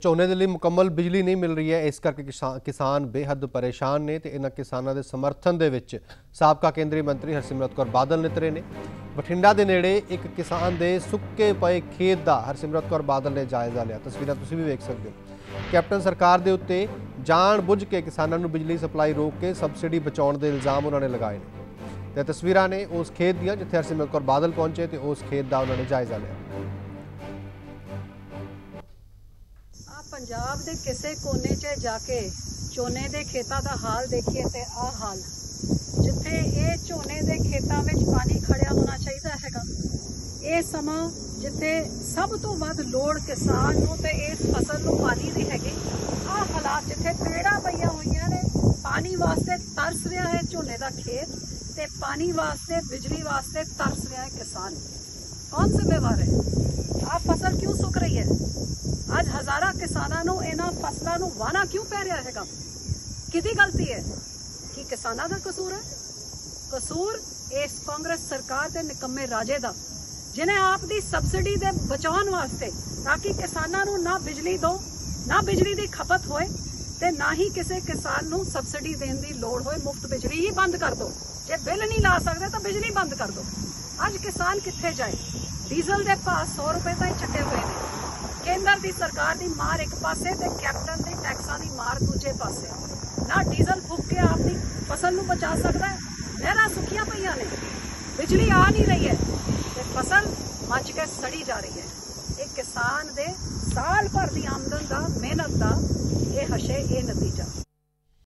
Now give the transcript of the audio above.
ਝੋਨੇ ਦੇ ਲਈ ਮੁਕੰਮਲ ਬਿਜਲੀ नहीं मिल रही है, इस करके किसान बेहद परेशान ने। इन्हां किसानां दे समर्थन दे विच साबका केंद्रीय मंत्री हरसिमरत कौर बादल नितरे ने। बठिंडा दे नेड़े एक किसान दे सुक्के पए खेत दा हरसिमरत कौर बादल ने जायजा लिया। तस्वीरां तुसीं भी वेख सकदे हो। कैप्टन सरकार दे उत्ते जान बुझ के किसानां नूं बिजली सप्लाई रोक के सबसिडी बचाउण दे इल्जाम उन्हां ने लगाए ने। ते तस्वीरां ने उस खेत दियां जिथे हरसिमरत कौर बादल पहुंचे ते उस खेत दा उन्हां ने जायजा लिया। पंजाब दे किसे कोने च जाके झोने दे खेतां दा हाल देखिए ते आ हाल जिथे ये झोने दे खेतां विच पानी खड़िया होना चाहिए हैगा। ये समा जिथे सब तो वध लोड़ किसान नूं ते इस फसल नूं पानी दी हैगी। आ हालात जिथे पेड़ा पईयां होईयां ने, पानी वास्ते तरस रहा है झोने दा खेत ते पानी वास्ते बिजली वास्ते तरस रहा है किसान। कौन जिम्मेवार है? आ फसल क्यों सुक रही है? आज हजारा किसानां नूं इन्हां फसलां नूं वाहना क्यों पै रहा हैगा? किहदी गलती है? कि किसानां दा कसूर है? कसूर इस कांग्रेस सरकार दे निकम्मे राजे दा, जिन्हें आप दी सबसिडी दे बचाउण वास्ते ताकि किसानां नूं ना बिजली दो, ना बिजली दी खपत होए ते ना ही किसी किसान नूं सबसिडी देण दी लोड़ होए। मुफ्त बिजली ही बंद कर दो। जे बिल नहीं ला सकदे तां बिजली बंद कर दो। अज किसान कित्थे जाए? डीजल दे भाव 100 रुपए ताईं चटे हुए ने। केंद्र की सरकार की मार एक पासे ते कैप्टन की टैक्सां की मार दूजे पासे। ना डीजल फूक के आपकी फसल नूं बचा सकता है, नहरां सुखियां पईयां ने, बिजली आ नहीं रही है ते फसल मच के सड़ी जा रही है। एक किसान दे साल भर की आमदन का मेहनत का ये हशे ये नतीजा।